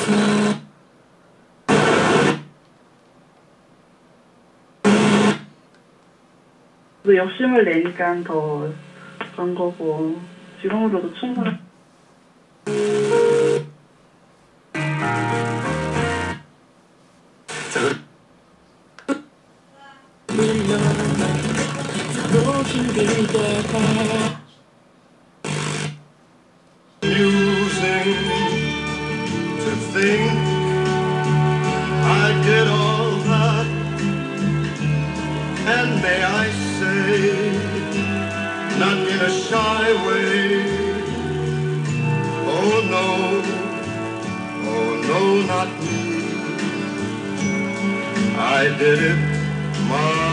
또 욕심을 내니까 더 그런 거고 지금으로도 충분히 Using to think I did all that, and may I say, not in a shy way, oh no, not me. I did it my